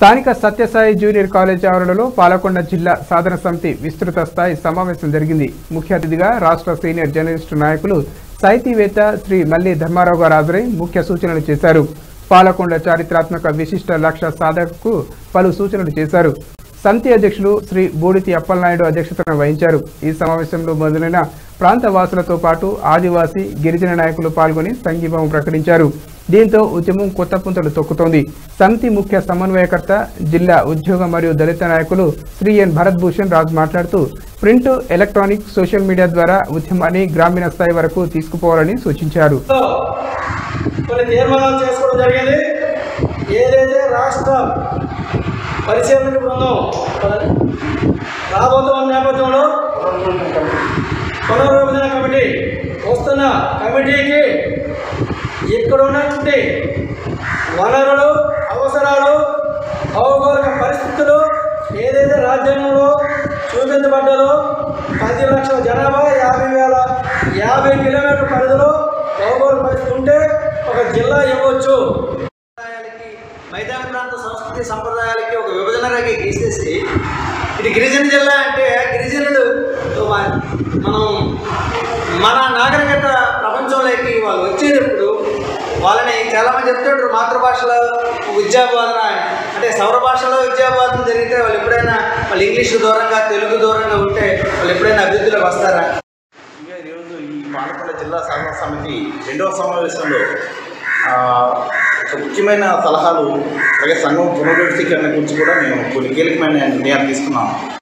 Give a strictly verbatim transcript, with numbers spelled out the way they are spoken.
స్థానిక Sathya Sai junior college ఆవరణలో పాలకొండ జిల్లా సాధన సమితి విస్తృత స్థాయి సమావేశం జరిగింది. ముఖ్య అతిథిగా రాష్ట్ర సీనియర్ జర్నలిస్టు నాయకులు సాహితీవేత్త శ్రీ మల్లి ధర్మారావు గారు హాజరై ముఖ్య సూచనలు చేశారు. పాలకొండ చారిత్రాత్మక విశిష్ట లక్ష్య సాధనకు పలు సూచనలు చేశారు. సమితి అధ్యక్షులు శ్రీ బూడితి అప్పలనాయుడు అధ్యక్షతన వహించారు. ఈ సమావేశంలో మొదలైన ప్రాంత వాసులతో పాటు ఆదివాసీ గిరిజన నాయకులు పాల్గొని సంఘీభావం ప్రకటించారు. దీంతో ఉద్యమం కొత్త పుంతలు తొక్కుతోంది. సమితి ముఖ్య సమన్వయకర్త జిల్లా ఉద్యోగ మరియు దళిత నాయకులు శ్రీ ఎన్ భరత్ భూషణ్ రాజు మాట్లాడుతూ ప్రింట్, ఎలక్ట్రానిక్, సోషల్ మీడియా ద్వారా ఉద్యమాన్ని గ్రామీణ స్థాయి వరకు తీసుకుపోవాలని సూచించారు. పరిశీలన బృందం రాబోతున్న నేపథ్యంలో పునర్విభజన కమిటీ వస్తున్న కమిటీకి ఇక్కడ ఉన్నటువంటి వనరులు, అవసరాలు, భౌగోళిక పరిస్థితులు ఏదైతే రాజ్యాంగంలో చూపించబడ్డదో పది లక్షల జనాభా యాభై వేల యాభై కిలోమీటర్ల పరిధిలో భౌగోళిక పరిస్థితి ఉంటే ఒక జిల్లా ఇవ్వచ్చు. మైదాన ప్రాంత సంస్కృతి సంప్రదాయాలకి ఒక విభజన రేఖ గీసేసి ఇది గిరిజన జిల్లా అంటే గిరిజనులు మనం మన నాగరికత ప్రపంచంలోకి వాళ్ళు వచ్చేటప్పుడు వాళ్ళని చాలామంది చెప్తుంటారు మాతృభాషలో విద్యాబోధన అంటే సౌర భాషలో విద్యాబోధన జరిగితే వాళ్ళు ఎప్పుడైనా వాళ్ళు ఇంగ్లీషు దూరంగా తెలుగు దూరంగా ఉంటే వాళ్ళు ఎప్పుడైనా అభివృద్ధిలోకి వస్తారా? ఇంకా ఈరోజు ఈ పాలకొండ జిల్లా సాధన సమితి రెండవ సమావేశంలో ఒక ముఖ్యమైన సలహాలు అలాగే సంఘం పునరుద్ధీకరణ గురించి కూడా మేము కొన్ని కీలకమైన నిర్ణయాలు తీసుకున్నాం.